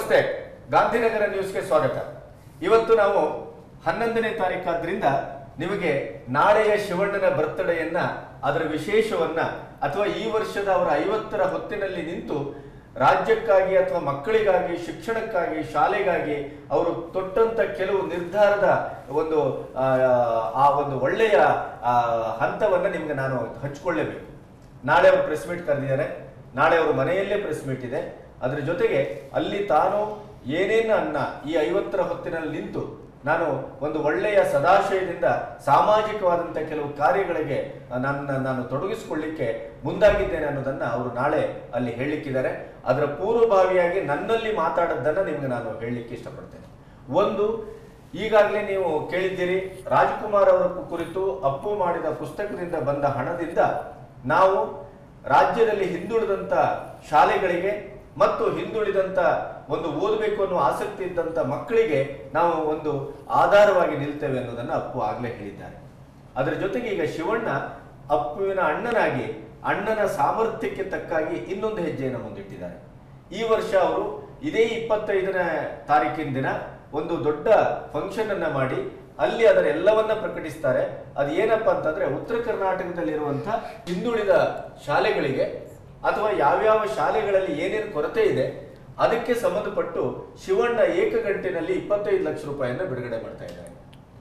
ನಮಸ್ತೆ, ಗಾಂಧಿನಗರ ನ್ಯೂಸ್ಗೆ ಸ್ವಾಗತ. ಇವತ್ತು ನಾವು 11ನೇ ತಾರೀಕಾದ್ರಿಂದ ನಿಮಗೆ ನಾಳೆಯ ಶಿವಣ್ಣನ ಬರ್ತ್ಡೇಯನ್ನ, ಅದರ ವಿಶೇಷವನ್ನ ಅಥವಾ ಈ ವರ್ಷದ ಅವರ 50ರ ಹೊತ್ತಿನಲ್ಲಿ ನಿಂತು ರಾಜ್ಯಕ್ಕಾಗಿ ಅಥವಾ ಮಕ್ಕಳಿಗಾಗಿ, ಶಿಕ್ಷಣಕ್ಕಾಗಿ, ಶಾಲೆಗಾಗಿ ಅವರು ತೊಟ್ಟಂತ ಕೆಲವು ನಿರ್ಧಾರದ ಒಂದು ಒಳ್ಳೆಯ ಹಂತವನ್ನ ನಿಮ್ಗೆ ನಾನು ಹಂಚಿಕೊಳ್ಳೇಬೇಕು. ನಾಳೆ ಅವರು ಪ್ರೆಸ್ ಮೀಟ್ ಕರೆದಿದ್ದಾರೆ. ನಾಳೆ ಅವರು ಮನೆಯಲ್ಲೇ ಪ್ರೆಸ್ ಮೀಟ್ ಇದೆ. ಅದರ ಜೊತೆಗೆ ಅಲ್ಲಿ ತಾನು ಏನೇನ ಈ 50ರ ಹೊತ್ತಿನಲ್ಲಿ ನಿಂತು ನಾನು ಒಂದು ಒಳ್ಳೆಯ ಸದಾಶಯದಿಂದ ಸಾಮಾಜಿಕವಾದಂಥ ಕೆಲವು ಕಾರ್ಯಗಳಿಗೆ ನಾನು ತೊಡಗಿಸಿಕೊಳ್ಳಿಕ್ಕೆ ಮುಂದಾಗಿದ್ದೇನೆ ಅನ್ನೋದನ್ನ ಅವರು ನಾಳೆ ಅಲ್ಲಿ ಹೇಳಲಿಕ್ಕಿದ್ದಾರೆ. ಅದರ ಪೂರ್ವಭಾವಿಯಾಗಿ ನನ್ನಲ್ಲಿ ಮಾತಾಡೋದನ್ನ ನಿಮ್ಗೆ ನಾನು ಹೇಳಲಿಕ್ಕೆ ಇಷ್ಟಪಡ್ತೇನೆ. ಒಂದು, ಈಗಾಗಲೇ ನೀವು ಕೇಳಿದ್ದೀರಿ, ರಾಜ್ಕುಮಾರ್ ಅವರ ಕುರಿತು ಅಪ್ಪು ಮಾಡಿದ ಪುಸ್ತಕದಿಂದ ಬಂದ ಹಣದಿಂದ ನಾವು ರಾಜ್ಯದಲ್ಲಿ ಹಿಂದುಳಿದಂತ ಶಾಲೆಗಳಿಗೆ ಮತ್ತು ಹಿಂದುಳಿದಂತ ಒಂದು ಓದಬೇಕು ಅನ್ನೋ ಆಸಕ್ತಿ ಇದ್ದಂತ ಮಕ್ಕಳಿಗೆ ನಾವು ಒಂದು ಆಧಾರವಾಗಿ ನಿಲ್ತೇವೆ ಅನ್ನೋದನ್ನ ಅಪ್ಪು ಆಗ್ಲೇ ಹೇಳಿದ್ದಾರೆ. ಅದರ ಜೊತೆಗೆ ಈಗ ಶಿವಣ್ಣ ಅಪ್ಪುವಿನ ಅಣ್ಣನಾಗಿ, ಅಣ್ಣನ ಸಾಮರ್ಥ್ಯಕ್ಕೆ ತಕ್ಕಾಗಿ ಇನ್ನೊಂದು ಹೆಜ್ಜೆಯನ್ನು ಮುಂದಿಟ್ಟಿದ್ದಾರೆ. ಈ ವರ್ಷ ಅವರು ಇದೇ 25ನೇ ತಾರೀಕಿನ ದಿನ ಒಂದು ದೊಡ್ಡ ಫಂಕ್ಷನ್ ಅನ್ನ ಮಾಡಿ ಅಲ್ಲಿ ಅದರ ಎಲ್ಲವನ್ನ ಪ್ರಕಟಿಸ್ತಾರೆ. ಅದು ಏನಪ್ಪಾ ಅಂತಂದ್ರೆ, ಉತ್ತರ ಕರ್ನಾಟಕದಲ್ಲಿರುವಂತಹ ಹಿಂದುಳಿದ ಶಾಲೆಗಳಿಗೆ ಅಥವಾ ಯಾವ್ಯಾವ ಶಾಲೆಗಳಲ್ಲಿ ಏನೇನು ಕೊರತೆ ಇದೆ ಅದಕ್ಕೆ ಸಂಬಂಧಪಟ್ಟು ಶಿವಣ್ಣ ಏಕಗಂಟಿನಲ್ಲಿ 25 ಲಕ್ಷ ರೂಪಾಯಿಯನ್ನು ಬಿಡುಗಡೆ ಮಾಡ್ತಾ ಇದ್ದಾರೆ.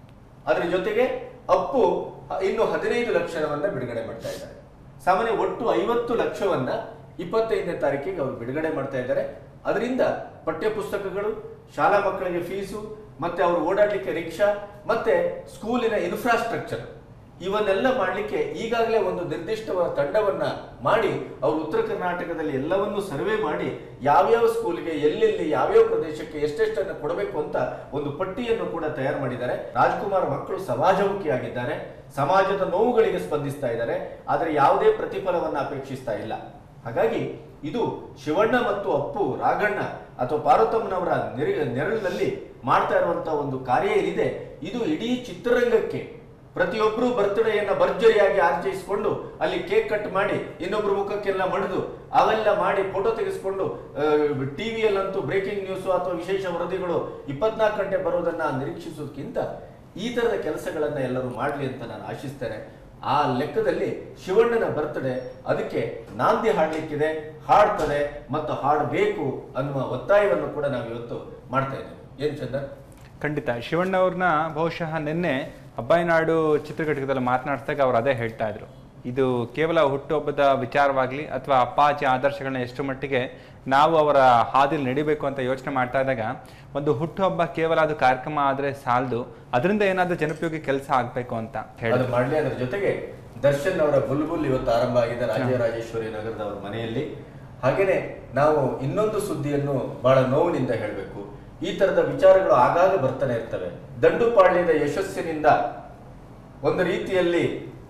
ಅದರ ಜೊತೆಗೆ ಅಪ್ಪು ಇನ್ನು 15 ಲಕ್ಷವನ್ನ ಬಿಡುಗಡೆ ಮಾಡ್ತಾ ಇದ್ದಾರೆ. ಸಾಮಾನ್ಯ ಒಟ್ಟು 50 ಲಕ್ಷವನ್ನ 25ನೇ ತಾರೀಕಿಗೆ ಅವರು ಬಿಡುಗಡೆ ಮಾಡ್ತಾ ಇದ್ದಾರೆ. ಅದರಿಂದ ಪಠ್ಯ ಪುಸ್ತಕಗಳು, ಶಾಲಾ ಮಕ್ಕಳಿಗೆ ಫೀಸು, ಮತ್ತೆ ಅವರು ಓಡಾಡ್ಲಿಕ್ಕೆ ರಿಕ್ಷಾ, ಮತ್ತೆ ಸ್ಕೂಲಿನ ಇನ್ಫ್ರಾಸ್ಟ್ರಕ್ಚರ್ ಇವನ್ನೆಲ್ಲ ಮಾಡಲಿಕ್ಕೆ ಈಗಾಗಲೇ ಒಂದು ನಿರ್ದಿಷ್ಟವಾದ ತಂಡವನ್ನ ಮಾಡಿ ಅವರು ಉತ್ತರ ಕರ್ನಾಟಕದಲ್ಲಿ ಎಲ್ಲವನ್ನೂ ಸರ್ವೆ ಮಾಡಿ ಯಾವ್ಯಾವ ಸ್ಕೂಲ್ಗೆ ಎಲ್ಲೆಲ್ಲಿ ಯಾವ್ಯಾವ ಪ್ರದೇಶಕ್ಕೆ ಎಷ್ಟೆಷ್ಟನ್ನು ಕೊಡಬೇಕು ಅಂತ ಒಂದು ಪಟ್ಟಿಯನ್ನು ಕೂಡ ತಯಾರು ಮಾಡಿದ್ದಾರೆ. ರಾಜ್ಕುಮಾರ್ ಮಕ್ಕಳು ಸಮಾಜಮುಖಿಯಾಗಿದ್ದಾರೆ, ಸಮಾಜದ ನೋವುಗಳಿಗೆ ಸ್ಪಂದಿಸ್ತಾ ಇದ್ದಾರೆ, ಆದರೆ ಯಾವುದೇ ಪ್ರತಿಫಲವನ್ನು ಅಪೇಕ್ಷಿಸ್ತಾ ಇಲ್ಲ. ಹಾಗಾಗಿ ಇದು ಶಿವಣ್ಣ ಮತ್ತು ಅಪ್ಪು, ರಾಘಣ್ಣ ಅಥವಾ ಪಾರ್ವತಮ್ಮನವರ ನೆರಳಿನಲ್ಲಿ ಮಾಡ್ತಾ ಇರುವಂತಹ ಒಂದು ಕಾರ್ಯ ಏನಿದೆ, ಇದು ಇಡೀ ಚಿತ್ರರಂಗಕ್ಕೆ ಪ್ರತಿಯೊಬ್ಬರು ಬರ್ತ್ಡೇಯನ್ನ ಭರ್ಜರಿಯಾಗಿ ಆಚರಿಸಿಕೊಂಡು ಅಲ್ಲಿ ಕೇಕ್ ಕಟ್ ಮಾಡಿ ಇನ್ನೊಬ್ರು ಮುಖಕ್ಕೆಲ್ಲ ಮಡಿದು ಅವೆಲ್ಲ ಮಾಡಿ ಫೋಟೋ ತೆಗೆಸ್ಕೊಂಡು ಟಿವಿಯಲ್ಲಂತೂ ಬ್ರೇಕಿಂಗ್ ನ್ಯೂಸ್ ಅಥವಾ ವಿಶೇಷ ವರದಿಗಳು 24 ಗಂಟೆ ಬರೋದನ್ನ ನಿರೀಕ್ಷಿಸೋದಕ್ಕಿಂತ ಈ ತರದ ಕೆಲಸಗಳನ್ನ ಎಲ್ಲರೂ ಮಾಡಲಿ ಅಂತ ನಾನು ಆಶಿಸ್ತೇನೆ. ಆ ಲೆಕ್ಕದಲ್ಲಿ ಶಿವಣ್ಣನ ಬರ್ತ್ಡೇ ಅದಕ್ಕೆ ನಾಂದಿ ಹಾಡ್ಲಿಕ್ಕಿದೆ, ಹಾಡ್ತದೆ ಮತ್ತು ಹಾಡಬೇಕು ಅನ್ನುವ ಒತ್ತಾಯವನ್ನು ಕೂಡ ನಾವು ಇವತ್ತು ಮಾಡ್ತಾ ಇದ್ದೇವೆ. ಏನ್ ಚಂದನ್? ಖಂಡಿತ. ಶಿವಣ್ಣ ಅವ್ರನ್ನ ಬಹುಶಃ ನಿನ್ನೆ ಅಬ್ಬಾಯಿನಾಡು ಚಿತ್ರಘಟಕದಲ್ಲಿ ಮಾತನಾಡಿಸಿದಾಗ ಅವ್ರು ಅದೇ ಹೇಳ್ತಾ ಇದ್ರು, ಇದು ಕೇವಲ ಹುಟ್ಟುಹಬ್ಬದ ವಿಚಾರವಾಗಲಿ ಅಥವಾ ಅಪ್ಪಾಜಿ ಆದರ್ಶಗಳನ್ನ ಎಷ್ಟು ಮಟ್ಟಿಗೆ ನಾವು ಅವರ ಹಾದಿಲಿ ನಡಿಬೇಕು ಅಂತ ಯೋಚನೆ ಮಾಡ್ತಾ ಇದ್ದಾಗ, ಒಂದು ಹುಟ್ಟುಹಬ್ಬ ಕೇವಲ ಅದು ಕಾರ್ಯಕ್ರಮ ಆದ್ರೆ ಸಾಲದು, ಅದರಿಂದ ಏನಾದ್ರೂ ಜನಪ್ರಿಯೋಗಿ ಕೆಲಸ ಆಗ್ಬೇಕು ಅಂತ ಹೇಳಿ ಮಾಡಲಿ. ಅದರ ಜೊತೆಗೆ ದರ್ಶನ್ ಅವರ ಬುಲ್ಬುಲ್ ಇವತ್ತು ಆರಂಭ ಆಗಿದೆ ರಾಜರಾಜೇಶ್ವರಿ ನಗರದ ಅವರ ಮನೆಯಲ್ಲಿ. ಹಾಗೇನೆ ನಾವು ಇನ್ನೊಂದು ಸುದ್ದಿಯನ್ನು ಬಹಳ ನೋವಿನಿಂದ ಹೇಳಬೇಕು. ಈ ತರದ ವಿಚಾರಗಳು ಆಗಾಗ ಬರ್ತಾನೆ ಇರ್ತವೆ. ದಂಡುಪಾಳ್ಯದ ಯಶಸ್ಸಿನಿಂದ ಒಂದು ರೀತಿಯಲ್ಲಿ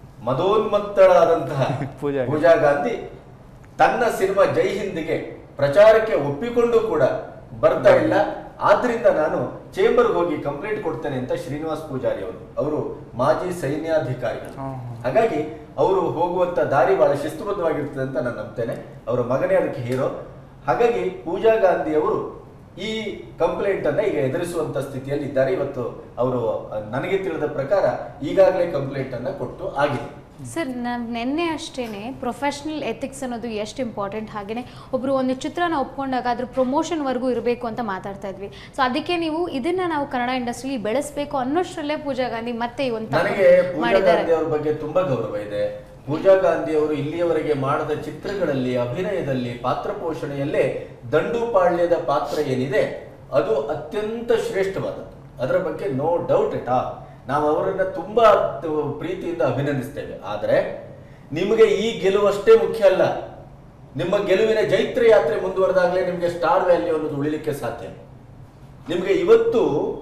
ಮದೋನ್ಮತ್ತಳಾದಂತಹ ಪೂಜಾ ಗಾಂಧಿ ತನ್ನ ಸಿನಿಮಾ ಜೈ ಹಿಂದ್ಗೆ ಪ್ರಚಾರಕ್ಕೆ ಒಪ್ಪಿಕೊಂಡು ಕೂಡ ಬರ್ತಾ ಇಲ್ಲ. ಆದ್ರಿಂದ ನಾನು ಚೇಂಬರ್ಗೆ ಹೋಗಿ ಕಂಪ್ಲೇಂಟ್ ಕೊಡ್ತೇನೆ ಅಂತ ಶ್ರೀನಿವಾಸ್ ಪೂಜಾರಿ ಅವರು ಮಾಜಿ ಸೈನ್ಯಾಧಿಕಾರಿಗಳು. ಹಾಗಾಗಿ ಅವರು ಹೋಗುವಂತ ದಾರಿ ಬಹಳ ಶಿಸ್ತುಬದ್ಧವಾಗಿರ್ತದೆ ಅಂತ ನಾನು ನಂಬ್ತೇನೆ. ಅವರ ಮಗನೇ ಅದಕ್ಕೆ ಹೀರೋ. ಹಾಗಾಗಿ ಪೂಜಾ ಗಾಂಧಿ ಅವರು ಈ ಕಂಪ್ಲೇಂಟ್ ಅನ್ನ ಈಗ ಎದುರಿಸುವಂತ ಸ್ಥಿತಿಯಲ್ಲಿ ಇದ್ದಾರೆ. ಇವತ್ತು ಅವರು ನನಗೆ ತಿಳಿದ ಪ್ರಕಾರ ಈಗಾಗಲೇ ಕಂಪ್ಲೇಂಟ್ ಅನ್ನ ಕೊಟ್ಟು ಆಗಿದೆ. ಸರ್, ನಿನ್ನೆ ಅಷ್ಟೇನೆ ಪ್ರೊಫೆಷನಲ್ ಎಥಿಕ್ಸ್ ಅನ್ನೋದು ಎಷ್ಟು ಇಂಪಾರ್ಟೆಂಟ್, ಹಾಗೇನೆ ಒಬ್ರು ಒಂದು ಚಿತ್ರನ ಒಪ್ಕೊಂಡಾಗ ಅದ್ರ ಪ್ರಮೋಷನ್ ವರ್ಗೂ ಇರಬೇಕು ಅಂತ ಮಾತಾಡ್ತಾ ಇದ್ವಿ. ಸೊ ಅದಕ್ಕೆ ನೀವು ಇದನ್ನ ನಾವು ಕನ್ನಡ ಇಂಡಸ್ಟ್ರಿಲಿ ಬೆಳೆಸಬೇಕು ಅನ್ನೋಷ್ಟರಲ್ಲೇ ಪೂಜಾ ಗಾಂಧಿ ಮತ್ತೆ ನನಗೆ ಪೂಜಾ ಗಾಂಧಿ ಅವ್ರ ಬಗ್ಗೆ ತುಂಬಾ ಗೌರವ ಇದೆ. ಪೂಜಾ ಗಾಂಧಿ ಅವರು ಇಲ್ಲಿಯವರೆಗೆ ಮಾಡಿದ ಚಿತ್ರಗಳಲ್ಲಿ, ಅಭಿನಯದಲ್ಲಿ, ಪಾತ್ರ ಪೋಷಣೆಯಲ್ಲೇ ದಂಡುಪಾಳ್ಯದ ಪಾತ್ರ ಏನಿದೆ ಅದು ಅತ್ಯಂತ ಶ್ರೇಷ್ಠವಾದದ್ದು. ಅದರ ಬಗ್ಗೆ ನೋ ಡೌಟ್ ಇಟ್ ಆಲ್. ನಾವು ಅವರನ್ನ ತುಂಬಾ ಪ್ರೀತಿಯಿಂದ ಅಭಿನಂದಿಸ್ತೇವೆ. ಆದರೆ ನಿಮಗೆ ಈ ಗೆಲುವಷ್ಟೇ ಮುಖ್ಯ ಅಲ್ಲ. ನಿಮ್ಮ ಗೆಲುವಿನ ಜೈತ್ರ ಯಾತ್ರೆ ಮುಂದುವರೆದಾಗಲೇ ನಿಮಗೆ ಸ್ಟಾರ್ ವ್ಯಾಲ್ಯೂ ಅನ್ನೋದು ಉಳಿಲಿಕ್ಕೆ ಸಾಧ್ಯ. ನಿಮಗೆ ಇವತ್ತು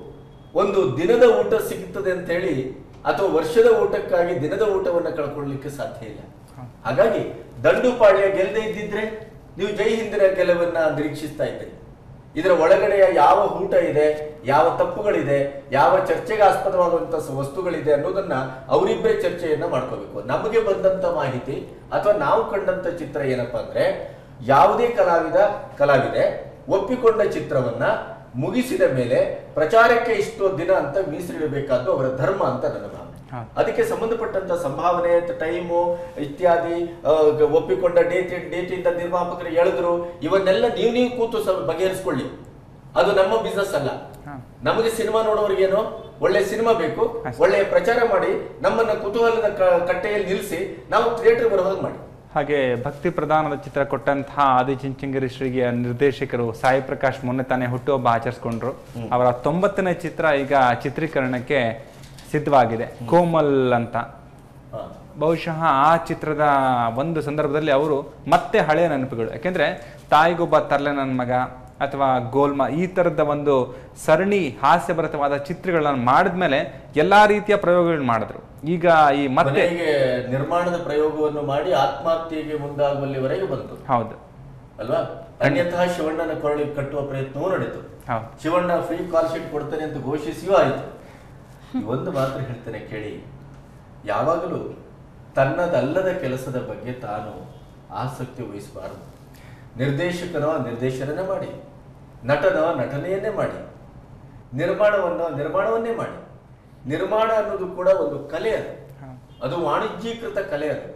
ಒಂದು ದಿನದ ಊಟ ಸಿಗುತ್ತದೆ ಅಂತ ಹೇಳಿ ಅಥವಾ ವರ್ಷದ ಊಟಕ್ಕಾಗಿ ದಿನದ ಊಟವನ್ನು ಕಳ್ಕೊಳ್ಳಿಕ್ಕೆ ಸಾಧ್ಯ ಇಲ್ಲ. ಹಾಗಾಗಿ ದಂಡುಪಾಳ್ಯ ಗೆಲ್ಲದೆ ಇದ್ದಿದ್ರೆ ನೀವು ಜೈ ಹಿಂದಿನ ಗೆಲುವನ್ನ ನಿರೀಕ್ಷಿಸ್ತಾ ಇದ್ದೀರಿ. ಇದರ ಒಳಗಡೆಯ ಯಾವ ಊಟ ಇದೆ, ಯಾವ ತಪ್ಪುಗಳಿದೆ, ಯಾವ ಚರ್ಚೆಗೆ ಆಸ್ಪದವಾಗುವಂತಹ ವಸ್ತುಗಳಿದೆ ಅನ್ನೋದನ್ನ ಅವರಿಬ್ಬರೇ ಚರ್ಚೆಯನ್ನ ಮಾಡ್ಕೋಬೇಕು. ನಮಗೆ ಬಂದಂತ ಮಾಹಿತಿ ಅಥವಾ ನಾವು ಕಂಡಂತ ಚಿತ್ರ ಏನಪ್ಪಾ ಅಂದ್ರೆ, ಯಾವುದೇ ಕಲಾವಿದೆ ಒಪ್ಪಿಕೊಂಡ ಚಿತ್ರವನ್ನ ಮುಗಿಸಿದ ಮೇಲೆ ಪ್ರಚಾರಕ್ಕೆ ಇಷ್ಟೋ ದಿನ ಅಂತ ಮೀಸಲಿಡಬೇಕಾದ್ದು ಅವರ ಧರ್ಮ ಅಂತ ನನ್ನ ಭಾವನೆ. ಅದಕ್ಕೆ ಸಂಬಂಧಪಟ್ಟಂತ ಸಂಭಾವನೆ, ಟೈಮು ಇತ್ಯಾದಿ, ಒಪ್ಪಿಕೊಂಡ ಡೇಟ್ ಇಂದ ನಿರ್ಮಾಪಕರು ಹೇಳಿದ್ರು, ಇವನ್ನೆಲ್ಲ ನೀವು ಕೂತು ಬಗೆಹರಿಸ್ಕೊಳ್ಳಿ. ಅದು ನಮ್ಮ ಬಿಸ್ನೆಸ್ ಅಲ್ಲ. ನಮಗೆ ಸಿನಿಮಾ ನೋಡೋರಿಗೇನು ಒಳ್ಳೆ ಸಿನಿಮಾ ಬೇಕು, ಒಳ್ಳೆಯ ಪ್ರಚಾರ ಮಾಡಿ, ನಮ್ಮನ್ನ ಕುತೂಹಲದ ಕಟ್ಟೆಯಲ್ಲಿ ನಿಲ್ಲಿಸಿ ನಾವು ಥಿಯೇಟರ್ ಬರೋ ಹಾಗೆ ಮಾಡಿ. ಹಾಗೆ ಭಕ್ತಿ ಪ್ರಧಾನದ ಚಿತ್ರ ಕೊಟ್ಟಂತಹ ಆದಿಚುಂಚನಗಿರಿ ಶ್ರೀಯ ನಿರ್ದೇಶಕರು ಸಾಯಿ ಪ್ರಕಾಶ್ ಮೊನ್ನೆ ತಾನೇ ಹುಟ್ಟುಹಬ್ಬ ಆಚರಿಸ್ಕೊಂಡ್ರು. ಅವರ 90ನೇ ಚಿತ್ರ ಈಗ ಚಿತ್ರೀಕರಣಕ್ಕೆ ಸಿದ್ಧವಾಗಿದೆ, ಕೋಮಲ್ ಅಂತ. ಬಹುಶಃ ಆ ಚಿತ್ರದ ಒಂದು ಸಂದರ್ಭದಲ್ಲಿ ಅವರು ಮತ್ತೆ ಹಳೆಯ ನೆನಪುಗಳು, ಯಾಕೆಂದ್ರೆ ತಾಯಿಗೊಬ್ಬ ತರ್ಲೆ ನನ್ನ ಮಗ ಅಥವಾ ಗೋಲ್ಮಾ ಈ ತರದ ಒಂದು ಸರಣಿ ಹಾಸ್ಯಭರಿತವಾದ ಚಿತ್ರಗಳನ್ನ ಮಾಡಿದ್ಮೇಲೆ ಎಲ್ಲಾ ರೀತಿಯ ಪ್ರಯೋಗಗಳು ಮಾಡಿದ್ರು. ಈಗ ಈ ಮತ್ತೆ ನಿರ್ಮಾಣದ ಪ್ರಯೋಗವನ್ನು ಮಾಡಿ ಆತ್ಮಹತ್ಯೆಗೆ ಮುಂದಾಗುವಲ್ಲಿವರೆಗೆ ಬಂತು. ಹೌದು ಅಲ್ವಾ? ಅನ್ಯಥಾ ಶಿವಣ್ಣನ ಕೊರಳಿಗೆ ಕಟ್ಟುವ ಪ್ರಯತ್ನವೂ ನಡೆಯಿತು. ಶಿವಣ್ಣ ಫ್ರೀ ಕಾಲ್ ಶೀಟ್ ಕೊಡ್ತಾನೆ ಅಂತ ಘೋಷಿಸಿಯೂ ಆಯಿತು. ಒಂದು ಮಾತ್ರ ಹೇಳ್ತೇನೆ ಕೇಳಿ, ಯಾವಾಗಲೂ ತನ್ನದಲ್ಲದ ಕೆಲಸದ ಬಗ್ಗೆ ತಾನು ಆಸಕ್ತಿ ವಹಿಸಬಾರದು. ನಿರ್ದೇಶಕನೋ ನಿರ್ದೇಶನನೇ ಮಾಡಿ, ನಟನೋ ನಟನೆಯನ್ನೇ ಮಾಡಿ, ನಿರ್ಮಾಣವನ್ನೇ ಮಾಡಿ. ನಿರ್ಮಾಣ ಅನ್ನೋದು ಕೂಡ ಒಂದು ಕಲೆ, ಅದು ವಾಣಿಜ್ಯೀಕೃತ ಕಲೆ. ಅದು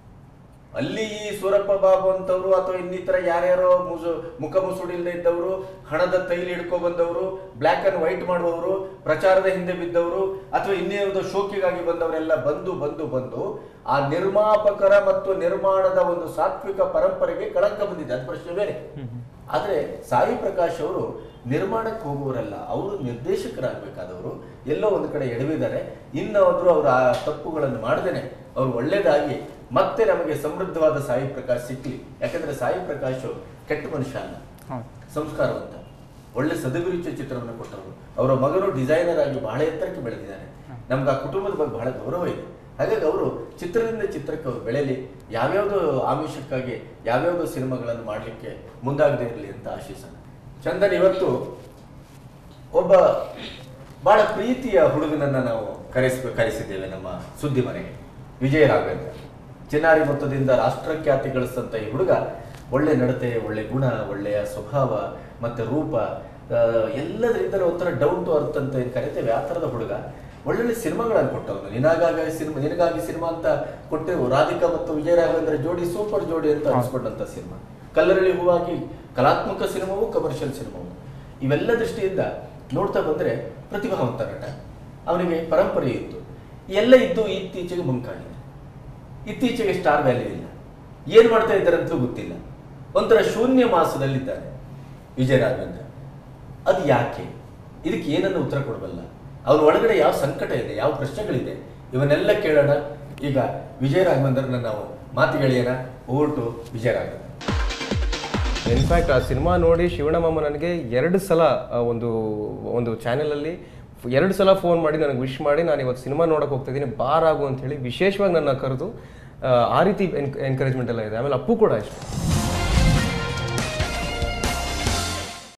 ಅಲ್ಲಿ ಈ ಸೂರಪ್ಪ ಬಾಬು ಅಂತವ್ರು ಅಥವಾ ಇನ್ನಿತರ ಯಾರ್ಯಾರೋ ಮುಖ ಮುಸುಡಿಲ್ದೇ ಇದ್ದವರು, ಹಣದ ತೈಲಿ ಹಿಡ್ಕೊ ಬಂದವರು, ಬ್ಲ್ಯಾಕ್ ಅಂಡ್ ವೈಟ್ ಮಾಡುವವರು, ಪ್ರಚಾರದ ಹಿಂದೆ ಬಿದ್ದವರು ಅಥವಾ ಇನ್ನೇನೋ ಶೋಕಿಗಾಗಿ ಬಂದವರೆಲ್ಲ ಬಂದು ಆ ನಿರ್ಮಾಪಕರ ಮತ್ತು ನಿರ್ಮಾಣದ ಒಂದು ಸಾತ್ವಿಕ ಪರಂಪರೆಗೆ ಕಳಂಕ ಬಂದಿದೆ. ಅದು ಪ್ರಶ್ನೆ ಬೇರೆ. ಆದ್ರೆ ಸಾಯಿ ಪ್ರಕಾಶ್ ಅವರು ನಿರ್ಮಾಣಕ್ಕೆ ಹೋಗುವವರಲ್ಲ, ಅವರು ನಿರ್ದೇಶಕರಾಗಬೇಕಾದವರು. ಎಲ್ಲೋ ಒಂದು ಕಡೆ ಎಡವಿದ್ದಾರೆ. ಇನ್ನಾದ್ರೂ ಅವರು ಆ ತಪ್ಪುಗಳನ್ನು ಮಾಡದೇನೆ ಅವ್ರು ಒಳ್ಳೇದಾಗಿ ಮತ್ತೆ ನಮಗೆ ಸಮೃದ್ಧವಾದ ಸಾಯಿ ಪ್ರಕಾಶ್ ಸಿಕ್ಲಿ. ಯಾಕಂದ್ರೆ ಸಾಯಿ ಪ್ರಕಾಶ್ ಕೆಟ್ಟ ಮನುಷ್ಯ ಅಲ್ಲ, ಸಂಸ್ಕಾರವಂತ, ಒಳ್ಳೆ ಸದಭಿರುಚಿಯ ಚಿತ್ರವನ್ನು ಕೊಟ್ಟವರು. ಅವರ ಮಗನು ಡಿಸೈನರ್ ಆಗಿ ಬಹಳ ಎತ್ತರಕ್ಕೆ ಬೆಳೆದಿದ್ದಾರೆ. ನಮ್ಗೆ ಆ ಕುಟುಂಬದ ಬಗ್ಗೆ ಬಹಳ ಗೌರವ ಇದೆ. ಹಾಗಾಗಿ ಅವರು ಚಿತ್ರದಿಂದ ಚಿತ್ರಕ್ಕೆ ಅವರು ಬೆಳೆಯಲಿ, ಯಾವ್ಯಾವುದೋ ಆಮಿಷಕ್ಕಾಗಿ ಯಾವ್ಯಾವುದೋ ಸಿನಿಮಾಗಳನ್ನು ಮಾಡಲಿಕ್ಕೆ ಮುಂದಾಗದೇ ಇರಲಿ ಅಂತ ಆಶಿಸೋಣ. ಚಂದನ್, ಇವತ್ತು ಒಬ್ಬ ಬಹಳ ಪ್ರೀತಿಯ ಹುಡುಗನನ್ನ ನಾವು ಕರೆಸಿದ್ದೇವೆ ನಮ್ಮ ಸುದ್ದಿ ಮನೆಗೆ. ವಿಜಯ ರಾಘವೇಂದ್ರ, ಚಿನ್ನಾರಿ ಮೊತ್ತದಿಂದ ರಾಷ್ಟ್ರಖ್ಯಾತಿ ಗಳಿಸಿದಂಥ ಈ ಹುಡುಗ ಒಳ್ಳೆ ನಡತೆ, ಒಳ್ಳೆ ಗುಣ, ಒಳ್ಳೆಯ ಸ್ವಭಾವ ಮತ್ತೆ ರೂಪ, ಎಲ್ಲದರಿಂದಲೂ ಒಂಥರ ಡೌನ್ ಟು ಅರ್ತ್ ಅಂತ ಏನು ಕರಿತೇವೆ, ಆ ಥರದ ಹುಡುಗ. ಒಳ್ಳೊಳ್ಳೆ ಸಿನಿಮಾಗಳನ್ನು ಕೊಟ್ಟವನು. ನಿನಗಾಗಿ ಸಿನಿಮಾ ಅಂತ ಕೊಟ್ಟೆವು. ರಾಧಿಕಾ ಮತ್ತು ವಿಜಯ ರಾಘವೇಂದ್ರ ಜೋಡಿ ಸೂಪರ್ ಜೋಡಿ ಅಂತ ಅನಿಸ್ಕೊಂಡಂತ ಸಿನಿಮಾ. ಕಲ್ಲರಳಿ ಹೂವಾಗಿ ಕಲಾತ್ಮಕ ಸಿನಿಮಾವು, ಕಮರ್ಷಿಯಲ್ ಸಿನಿಮಾವು. ಇವೆಲ್ಲ ದೃಷ್ಟಿಯಿಂದ ನೋಡ್ತಾ ಬಂದ್ರೆ ಪ್ರತಿಭಾವಂತ ನಟ. ಅವನಿಗೆ ಪರಂಪರೆ ಇತ್ತು, ಎಲ್ಲ ಇದ್ದು ಇತ್ತೀಚೆಗೆ ಮುಂಕಾಣಿದೆ. ಇತ್ತೀಚೆಗೆ ಸ್ಟಾರ್ ವ್ಯಾಲ್ಯೂ ಇಲ್ಲ, ಏನ್ ಮಾಡ್ತಾ ಇದ್ದಾರೆ ಅಂತಲೂ ಗೊತ್ತಿಲ್ಲ. ಒಂಥರ ಶೂನ್ಯ ಮಾಸದಲ್ಲಿದ್ದಾರೆ ವಿಜಯ ರಾಘವೇಂದ್ರ. ಅದು ಯಾಕೆ? ಇದಕ್ಕೆ ಏನನ್ನು ಉತ್ತರ ಕೊಡಬಲ್ಲ. ಅವ್ರ ಒಳಗಡೆ ಯಾವ ಸಂಕಟ ಇದೆ, ಯಾವ ಪ್ರಶ್ನೆಗಳಿದೆ, ಇವನ್ನೆಲ್ಲ ಕೇಳೋಣ. ಈಗ ವಿಜಯ ರಾಘವೇಂದ್ರನ ನಾವು ಮಾತುಗಳಿಯೋಣ. ಓಟು ವಿಜಯ ರಾಘವೇಂದ್ರ. ಇನ್ಫ್ಯಾಕ್ಟ್ ಆ ಸಿನಿಮಾ ನೋಡಿ ಶಿವಣ್ಣಮ್ಮ ನನಗೆ 2 ಸಲ ಒಂದು ಚಾನೆಲಲ್ಲಿ 2 ಸಲ ಫೋನ್ ಮಾಡಿ ನನಗೆ ವಿಶ್ ಮಾಡಿ, ನಾನು ಇವತ್ತು ಸಿನಿಮಾ ನೋಡೋಕೆ ಹೋಗ್ತಾ ಇದ್ದೀನಿ, ಬಾರ್ ಆಗು ಅಂತ ಹೇಳಿ ವಿಶೇಷವಾಗಿ ನನ್ನ ಕರೆದು ಆ ರೀತಿ ಎನ್ಕರೇಜ್ಮೆಂಟ್ ಎಲ್ಲ ಇದೆ. ಆಮೇಲೆ ಅಪ್ಪು ಕೂಡ ಅಷ್ಟೇ.